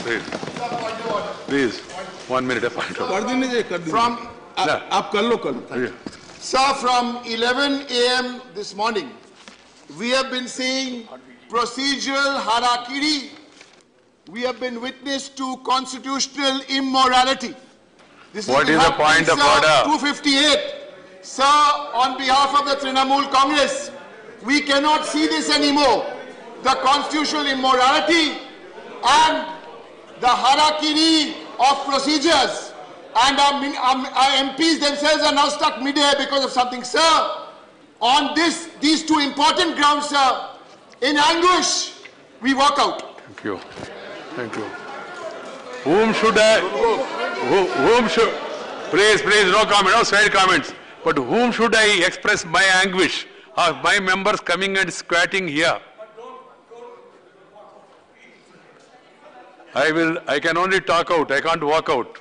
Please. Please. 1 minute. From Sir, from 11 a.m. this morning, we have been seeing procedural harakiri. We have been witness to constitutional immorality. This What is the point of order? 258. Sir, on behalf of the Trinamool Congress, we cannot see this anymore. The constitutional immorality and the harakiri of procedures, and our MPs themselves are now stuck mid-air because of something. Sir, on these two important grounds, sir, in anguish, we walk out. Thank you. Thank you. Whom should please, no comment, no side comments. But whom should I express my anguish of my members coming and squatting here? I can only talk out, I can't walk out.